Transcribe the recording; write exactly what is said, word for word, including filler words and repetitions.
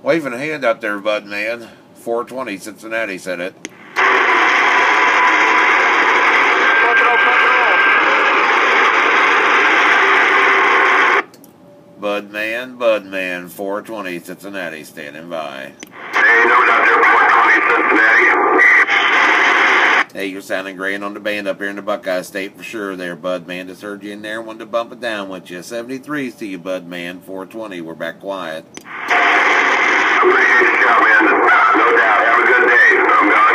Waving a hand out there, Budman. four twenty, Cincinnati said it. Budman, Budman, four twenty, Cincinnati, standing by. Hey, no doubt there, four twenty, Cincinnati. Hey, you're sounding great on the band up here in the Buckeye State for sure there, Budman. Just heard you in there, wanted to bump it down with you. seventy-threes to you, Budman, four twenty, we're back quiet. Appreciate the show, man. No doubt. Have a good day. I'm gone.